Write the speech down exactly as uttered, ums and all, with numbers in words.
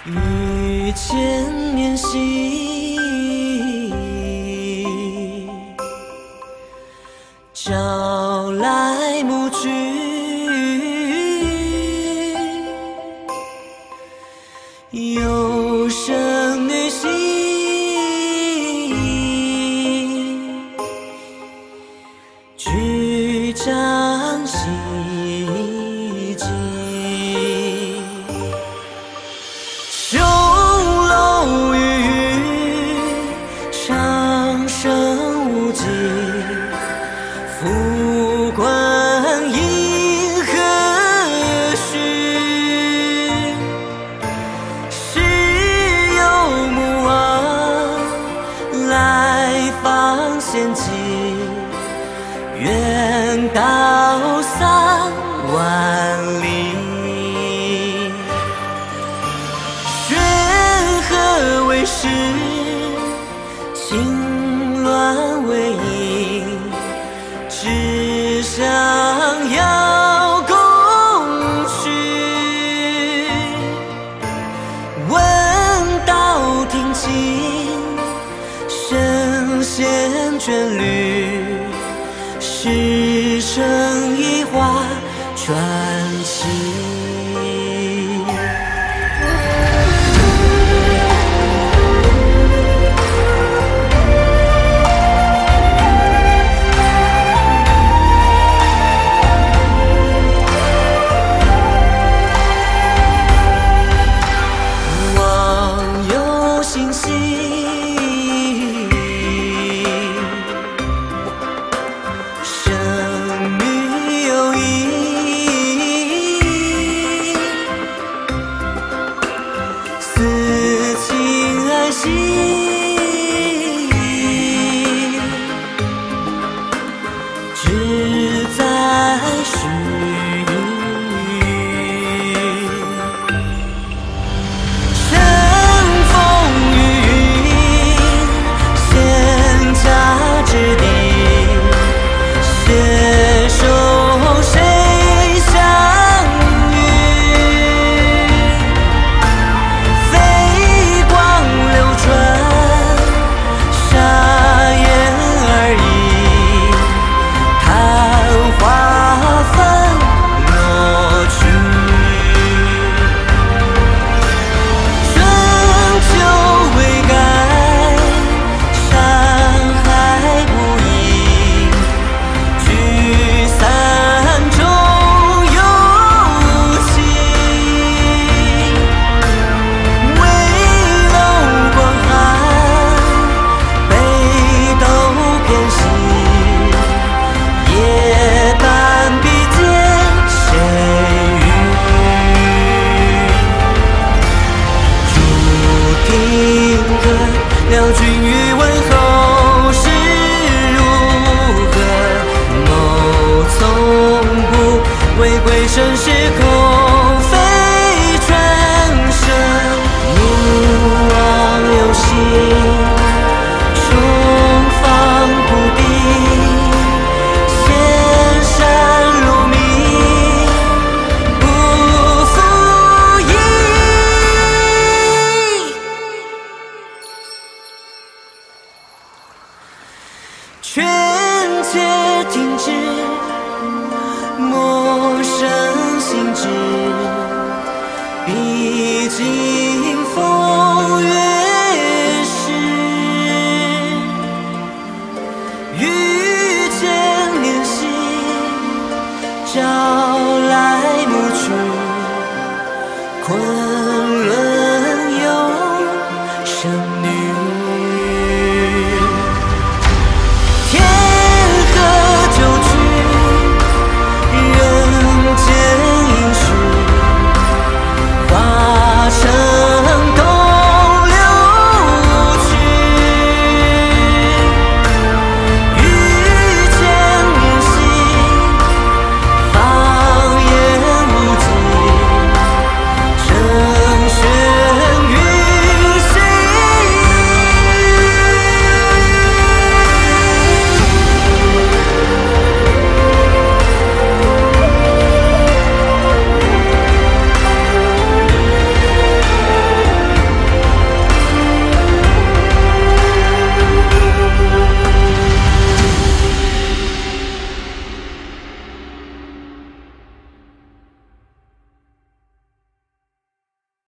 遇见念兮，朝来暮去，有生于心，举杖西击。 琼楼玉宇，长生无际。复观银河虚，时有牧王来访献祭，愿道三万里。 是情乱为营，只想要共许。闻道听尽，神仙眷侣，师承一画传奇。 只在须乘风御云，仙家之地，携手谁相遇？飞光流转，沙眼而已。 花纷落去，春秋未改，山海不移，聚散终有期。危楼观寒，北斗偏西。 夜半比肩谁与？注定可了君欲问后事如何？某从不为归身是空非传声，勿忘有心。 劝且听之，莫生心知。毕竟。